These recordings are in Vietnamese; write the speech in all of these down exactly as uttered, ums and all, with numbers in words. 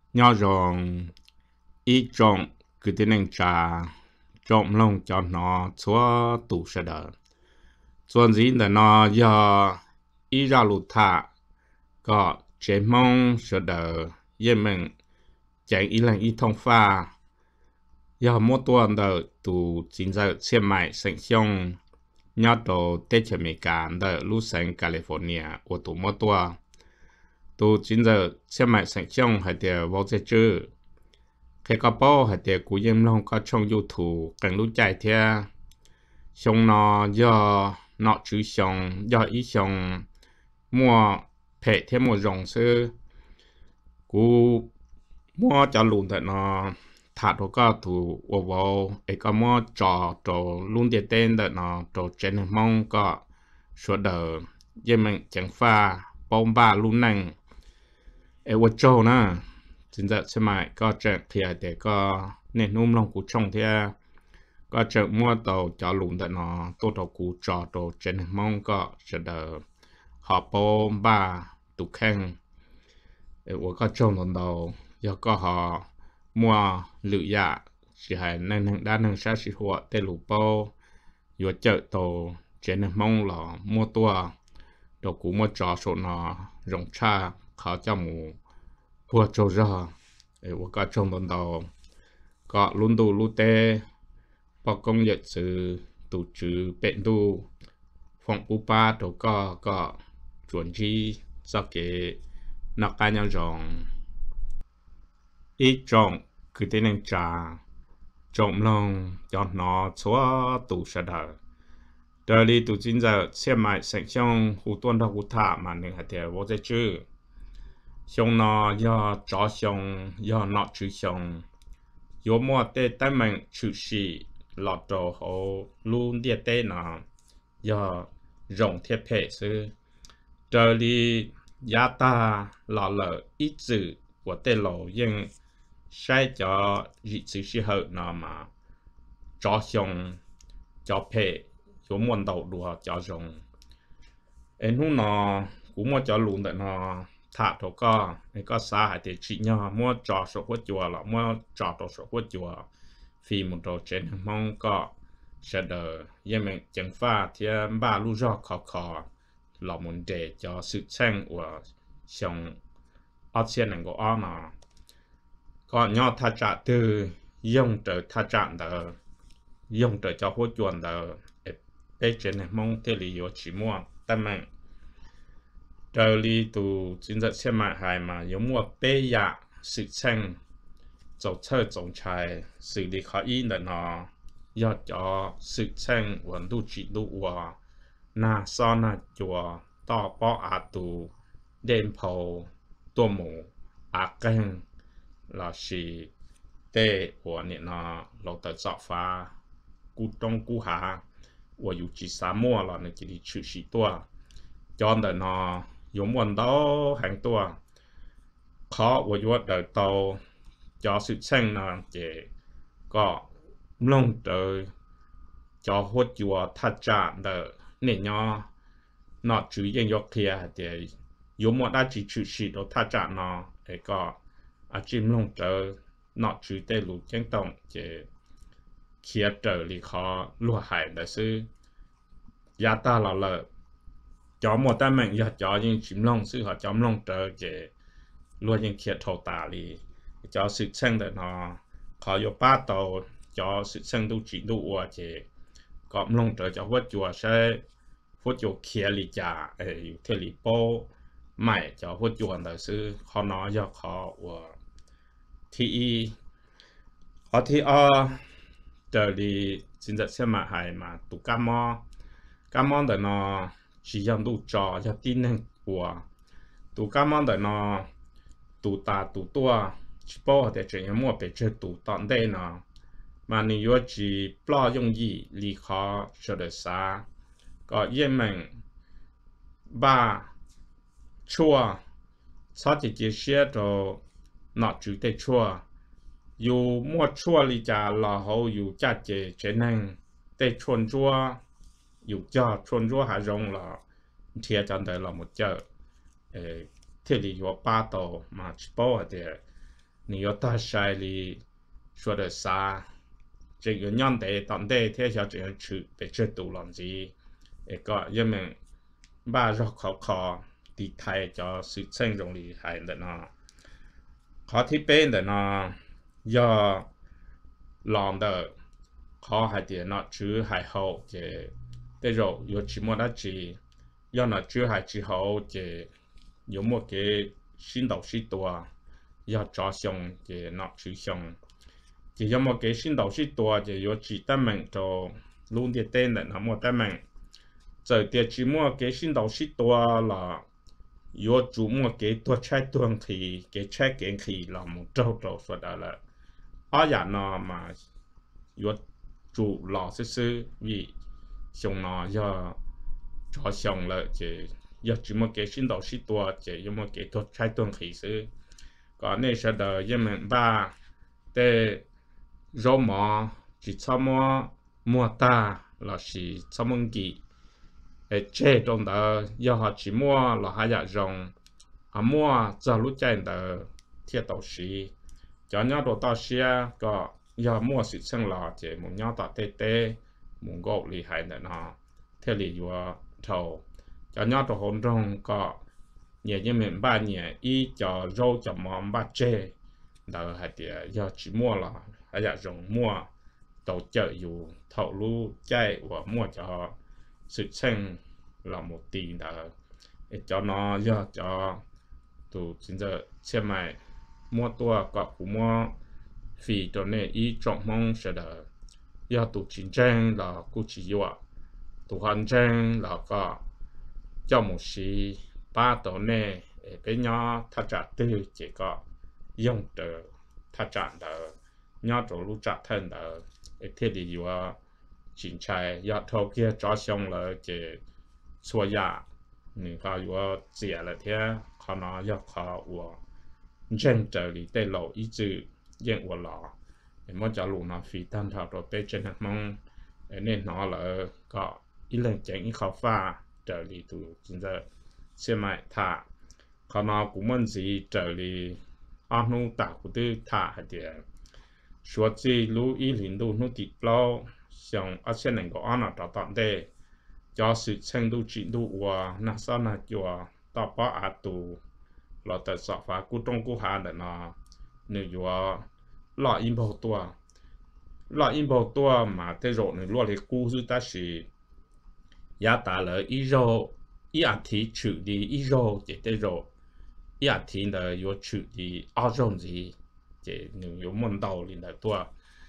nhỏ rồng ít trộm cứ thế nên trà trộm lông cho nó xóa tủ sẽ đỡ chuyện gì là nó do ít ra lụt thả có chế mong sẽ đỡ yên mình chạy ít lần ít thông pha do mỗi tuần đỡ tụ chính giờ xem mãi sinh xong nhỏ đồ tết chế mỹ cả đỡ lúc sinh California ở tụ mỗi tuần tụ chính giờ xem mãi sinh xong hay để vào chế chứ khi có bao hay để cú yên long có trong YouTube càng lúc chạy theo xong nó do nó chữ xong do ý xong mua phê thêm một dòng sư cú mua cho luôn tại nó thả đồ có thủ vào vào ấy có mua trò trò luôn tiền tên tại nó trò trên mong có số đờ vậy mình chẳng pha bông ba luôn năng ấy vật trâu nè chính giờ xem mãi có trận thì để có nên nôm lòng cú trông thì có trận mua tàu cho lùn tại nó tôi tàu cú trò đồ trên mong có sẽ đờ họ bông ba tụ khen ở có trông lần đầu do có họ mua lựa dạ chỉ hay nên đa năng sát sĩ họ tê lụ bao vừa chợ tàu trên mong là mua tua đồ cú mua trò số nó rộng cha khó cho mù vua trâu ra ở có trông lần đầu có luôn đủ luôn tê bao công nhận sự tổ chức bệnh đu phòng u ba đồ có có chuẩn chi sau cái nó cá nhân rộng ít rộng cứ thế nên trả rộng lòng cho nó xóa tủ sẽ đỡ đời đi tủ chính giờ xem mãi sẵn trong hữu tuân đó hữu thả mà nên hãy theo vô giới chứ xong nó do chó xong do nó chữ xong yếu mua tê tay mình chữ sĩ lọt đồ hồ luôn địa tê nó do rộng thiết hệ sư trời đi giá ta lọ lợ ít dự của tê lộ nhưng sai cho dị sự sĩ hậu nó mà cho xong cho phê yếu muôn đầu đùa cho rộng em hú nó cũng mua cho luôn tại nó thả thổ co ấy có xa hay thì chị nhỏ mua trò số hút chùa là mua trò đồ số hút chùa vì một đồ trên mong có sẽ đỡ yên mình chẳng pha thì ba lưu rõ khó khó là muốn để cho sự tranh của xong ở trên này của nó mà có nhỏ thả trả từ dùng từ thả trả đỡ dùng từ cho hút chùa đỡ để trên này mong thế lý do chỉ mua tâm mình trời lý tụ chính rất xem mãi hài mà giống mua bê dạ sự tranh dấu chơi dòng trái xử lý khó ý là nó do cho sự tranh vẫn đủ chỉ đủ và na so na chùa to bỏ á tụ đêm phổ tô mù á kênh là sĩ tê của nền nó lâu tới dọ phá cú trong cú hạ và dù chỉ xa mua là nó chỉ đi chữ sĩ tua cho nên nó giống muốn đó hành tua khó và dù đời tàu cho sự tranh là chỉ có lông trời cho hốt chùa thật trả đỡ nên nó nó chú ý dọc kia để dù một đã chỉ chú sĩ đó thật trả nó để có à chim lông trời nó chú tê lũ chân tổng để kia trời lý khó lùa hải đại sư giá ta là lợ cho một ta mình giờ cho những chim lông sư họ chấm lông trời để lùa những kia thầu tả lý cho sự tranh để nó khó yếu ba tàu cho sự tranh đủ chỉ đủ và chỉ có lông trời cho vớt chùa sẽ vớt chùa kia lì trả ấy thế lì bố mày cho vớt chùa đại sư khó nói cho khó và thì họ thì ở trời đi chính thức xem mà hay mà tụ cam mò cam mò để nó chỉ dùng đủ trò cho tin năng của tụ cam mò để nó tụ ta tụ tua bao để chuyện mua về chơi tụ tận đây nó mà nếu chỉ bao dung gì lý khó cho được xa có yên mình ba chua sau thì chia sẻ rồi nó chủ đề chua dù mua chua lý trả là hậu dù giá trị chế năng để chuồn chua dù cho chuồn chua hạ rộng là thiệt chẳng đây là một chợ thế thì có ba tàu mà bao để nhiều ta sai li说的啥这个样的当地天下这样去被这都làm gì一个因为把绕考考地台叫事情容易害的呢考ที่เป็น的呢要làm的考还得那只还好这แต่เรา有期末的只要那只还之后这有么个新导师多要着想这那只想chỉ do một cái sinh đầu sinh tua chỉ có chỉ ta mình cho luôn địa tên là nó một ta mình giờ thì chỉ một cái sinh đầu sinh tua là có chủ một cái tua trái tuồng thì cái trái kiện thì là một trâu trâu số đó là ở nhà nó mà có chủ lò sư sư vì xong nó do cho xong là chỉ do chỉ một cái sinh đầu sinh tua chỉ có một cái tua trái tuồng thì sư còn này sẽ đợi cho mình ba để rồi mà chỉ cho mua mua ta là chỉ cho mông kỳ để chế trong đó do họ chỉ mua là hai dạng rồng họ mua cho lúc chạy đó thiết đầu sĩ cho nhau đồ tao xia có do mua sự sinh là chỉ một nhau tạo tê tê một gạo lì hay nữa nó theo lì vừa thầu cho nhau đồ hồn trong có nhiều như mình ba nhiều ý cho rau cho món ba chế đó hay thì do chỉ mua là hay là dùng mua tổ trợ dù thầu lu chạy và mua cho sự sinh là một tỷ đó để cho nó do cho tụ chính giờ xe máy mua tua có cũng mua phí cho nên ý trọng mong sẽ đỡ do tụ chiến tranh là cụ chỉ dọa tụ hành tranh là có cho một sĩ ba tổ này cái nhỏ thắt chặt tư chỉ có dùng từ thắt chặt đỡ nhau chỗ lúc chặt thân đỡ thế thì vừa chính trái ya thâu kia cho xong là chỉ xua ya người ta vừa chia là thế họ nói ya họ vừa chân trở đi tới lộ ý chữ yên vừa lọ mà cho lũ nó phi tan thảo rồi bây giờ mong nên nó là có ý lần chẳng ý khó pha trở đi tụ chính giờ xem lại thả họ nói cũng muốn gì trở đi ăn nô tạo của tư thả hay thì số gì lũ ý linh đồ nó kịp lâu xong ở trên này có ăn ở đó tận đây cho sự tranh đấu chiến đấu và na sao na cho tạo bảo áp tụ là tại sao phải cú trong cú hà để nó nếu như là im bảo tua là im bảo tua mà thế rồi nếu lo thì cú dư ta chỉ giá ta là ít rồi ít ăn thì chịu đi ít rồi chỉ thế rồi ít ăn thì là có chịu đi ăn rồi gì chỉ nếu có món đầu thì là tua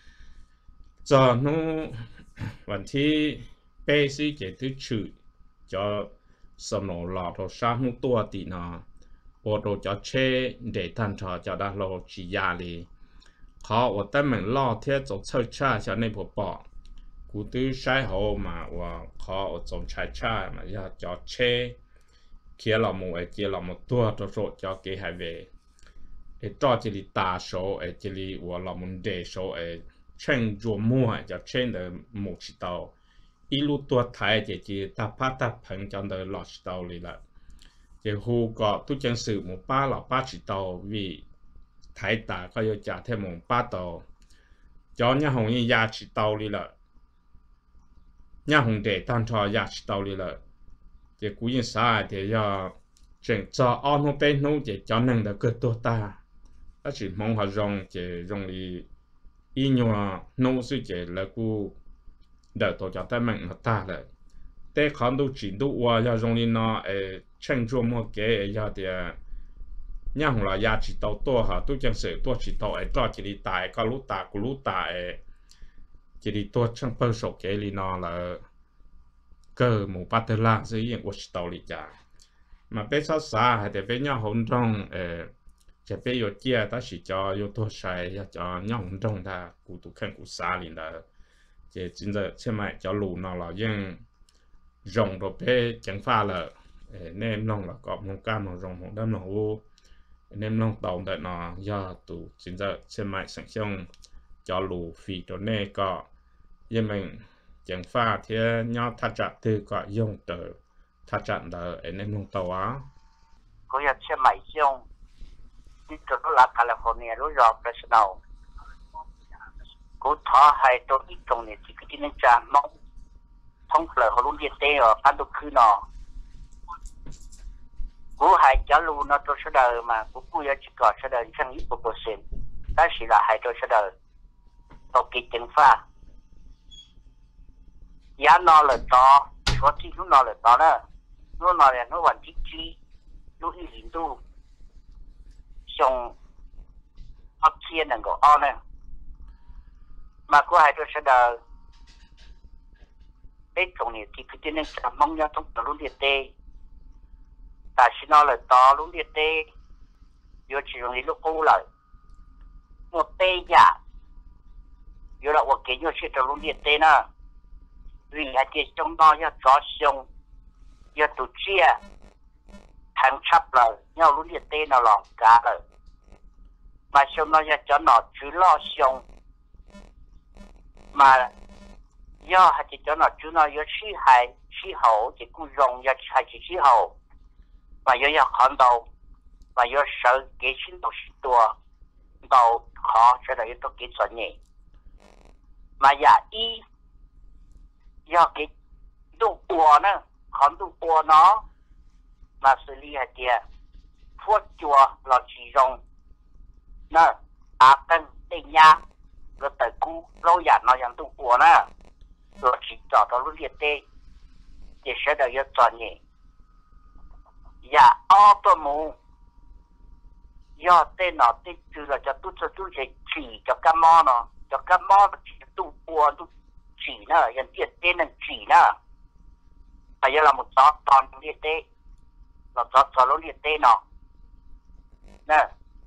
giờ nóวันที่เป้สิเจตุชื่อจะสมองหลอดเราสร้างตัวตีนาพอเราจะเช่เดทันทอจะได้เราจียาลีเขาว่าแต่เหมือนล่อเทียจะเชื่อชาจะในพอปอกูตื้อใช้หัวมาว่าเขาจงใช้ชามาจะจะเช่เขียเราหมูไอเจียเราหมูตัวตัวโสจะเกหายเวไอจอจิลิตาโซไอจิลิว่าเรามุนเดโซไอเช่นจัวมัวจะเช่นเดหมูชิตาอีลูตัวไทยจะจีตาพัตตาพังจันเดหลอดชิตาเลยละจะฮูก็ทุกจังสื่อหมูป้าหล่อป้าชิตาวิไทยตาก็จะจ่าเทหมูป้าตาจอนยาหงยาชิตาเลยละยาหงเดตันทอยาชิตาเลยละจะกูยินสายเดียเจังจะอ้อนเป็นนู้จะจอนนั่งเดเกิดตัวตาแล้วจิมองหารงจะรงลีอีนัวนู้สุเจแล้วกูเดี๋ยวตัวจะได้มันมาตาเลยแต่ขันดูจีนดูว่าอย่ารงลีน่ะเออเช่นชั่วโมงเกยอย่าเดียย่าของเราอย่าจีตัวตัวหาตัวจังเสือตัวจีตัวไอ้ตัวจีดีตายก็รู้ตากูรู้ตาเอจีดีตัวช่างเปิดโฉกเกลีน่ะเลยก็หมู่ปัตตาลาซื้อยังวัชตัวลิจ่ามาเป็นภาษาแต่เป็นย่าหงจงเออจะเป็น有เจียแต่สิจะ有多ใช้要จะย่าหงจง他กูดู看กูซาลิน的จะจริงจะใช่ไหมจะรู้น่ะเรายังรองตัวเป้จังฟ้าเลยเออเนมลงแล้วก็มองการมองรองมองด้านหลังวูเนมลงตรงแต่น่ะย่าตูจริงจะใช่ไหมสังเกตจะรู้ฟีตัวเน่ก็ยังมันจังฟ้าที่ย่าทัดจัดถือก็ยงเตอทัดจัดเดอเอเนมลงตัวก็อยากใช่ไหมช่วงเที่ตัวละแคลิฟอร์เนียรู้รอบเฟรชโนกูท้อให้ตัวอีกตรงนี้ที่คือที่นั่นจะมองท้องเปลือกเขาลุ้นเดียเตอพันตุคืนอกูให้จะรู้นะตัวเสด็จมากูกูอยากจะกอดเสด็จช่างยี่สิบเปอร์เซ็นต์แต่สิละให้ตัวเสด็จตัวกิจจังฟ้ายานอนเลยต่อชัวร์ที่นู้นนอนเลยต่อเนอะนู้นนอนเลยนู้นวันที่จีนู้นอีหินดูส่งอัพเทียนนั่นก็เอาเนอะมากูให้ตัวเสด็จไอ้ตรงนี้ที่คือที่นั่นจะมองยาต้องตัวลุ้นเดียเตแต่สินอนเลยต่อลุ้นเดียเตอยู่ที่ตรงนี้ลูกกูเลยหมดเตยาอยู่ละว่าเกี่ยวกับตัวลุ้นเดียเตนะvì là chỉ trong đó ya có xong ya tụ chia thằng chấp lời nhau luôn liệt tên nào lòng cả lời mà xong nó ya cho nó chứ lo xong mà do hay chỉ cho nó chứ nó ya chi hay chi hậu chỉ cũng dùng ya hay chỉ chi hậu mà ya ya khẩn đầu mà ya sợ cái xin đầu xin tua đầu khó cho là ya tôi cái chuyện nhỉ mà ya y do cái đủ bùa nữa còn đủ bùa nó mà xử lý hạt tiền phốt chùa là chỉ dùng nè à cần tiền nhà rồi tới cú lâu dài nóยังđủ bùa nữa rồi chỉ cho nó luôn liệt tê để sẽ được yêu chọn nhỉ dạ ô tô mù do tên nó tên chứ là cho tôi cho tôi chỉ cho cái món nó cho cái món chỉ đủ bùa đủ chỉ nữa, hiện tiền tên là chỉ nữa, bây giờ là một chó toàn liệt tê, là chó chó nó liệt tê nó, nè,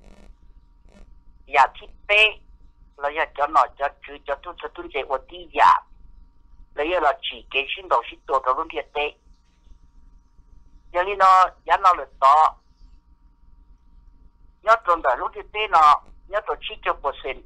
nhà thịt tê, là nhà cho nó cho chứ cho tôi cho tôi chơi ở tí nhà, lấy là chỉ cái xin đầu xinตัวnó liệt tê, giờ đi nó, giờ nó là to, nhớ trong đó lúc liệt tê nó, nhớ tổ chức cho percent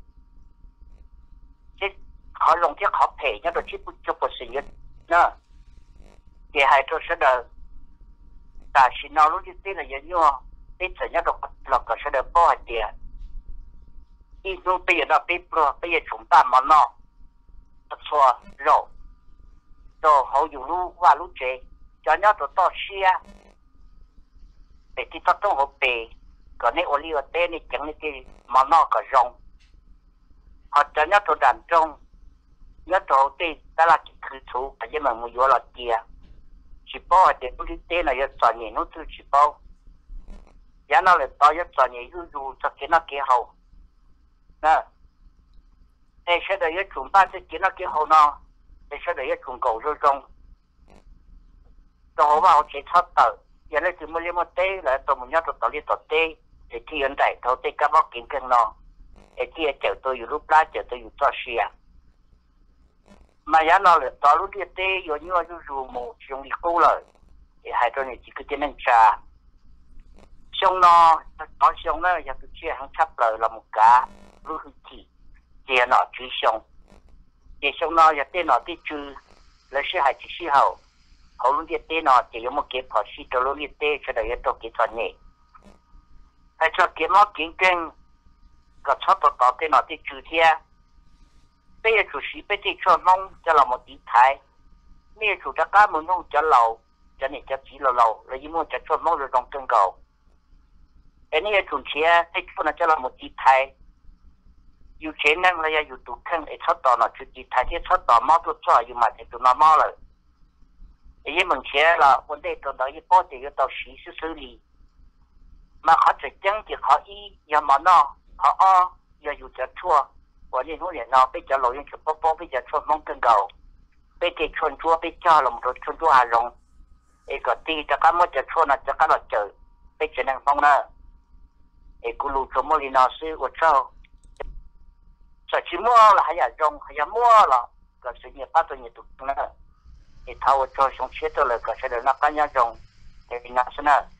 họ lồng thiết họ thể nhớ được chip cho bộ sinh nhất nè thì hai chỗ sẽ đợi ta xin nó lúc tí là giống như ít sẽ nhớ được là có sẽ đợi bao tiền ít lúc bây giờ nó bây giờ bây giờ chúng ta mà nó thật xua rồi rồi họ dùng lúc qua lúc chế cho nhớ được to xia để thì taต้องhọc bề còn nếu ở liều tên thì chẳng như mà nó có rong họ cho nhớ được đàn trong nhớ đầu tiên đó là cái khử thú ở trên mà mua vô là kia chỉ bao để tôi đi tên là nhớ chọn nhỉ nó tôi chỉ bao giá nó là bao nhớ chọn nhỉ dù dù cho cái nó kia hậu nè để sẽ để nhớ chúng ta sẽ cái nó kia hậu nó để sẽ để nhớ chúng cầu rồi trong tôi vào chỉ thoát tờ giờ này thì mua lấy một tê là tôi muốn nhớ tôi tao đi tao tê để khi anh đại thâu tê các bác kiến cân nó để khi chở tôi lúc lá chở tôi cho xia mà giá nó là tao lúc đi tê rồi như là dù một dùng đi câu lời thì hai đứa này chỉ cứ tiến hành trà xong nó nó xong nó giờ tôi chia hàng chấp lời là một cá lúc chỉ chia nó chỉ xong thì xong nó giờ tên nó thì trừ là sẽ hai chỉ sĩ hậu hậu lúc đi tê nó chỉ có một cái phò sĩ tao lúc đi tê cho đời tôi kỹ thuật nhỉ hay cho cái món kiến kinh có cho tao tao tên nó thì trừ thia bây giờ chủ sĩ bây giờ cho mong cho là một tí thái bây giờ chủ ta cá muốn mong cho lầu cho nên cho chỉ là lầu là như muốn cho cho mong rồi trong cơn cầu cái này chủ chia thấy cho nó cho là một tí thái yêu chế năng là yêu tụ khăn để thoát tỏ nó chủ tí thái thì thoát tỏ máu tôi cho yêu mà thì tụi nó máu rồi cái gì mình chia là vấn đề tụi nó yêu bao thì yêu tao sĩ xử xử lý mà họ chỉ chẳng thì họ y giờ mà nó họ o giờ yêu cho chuaวันนี้นู้นเนี่ยเราไปจะลอยยังชุบป๊อปไปจะชวนมองกันเก่าไปจะชวนชัวไปเจ้าลงรถชวนชัวหาลงเอกตีจะก็มั่วจะชวนจะก็เราเจอไปจะนั่งฟังนะเอกูรู้ชมมลินาซื้อว่าเจ้าจะชิมัวละหายาจงหายามัวละก็สิ่งนี้ป้าตัวนี้ตุกนะเอท้าวเจ้าชงเชื่อตัวเลยก็เสด็จนักการยาจงเอนักสนะ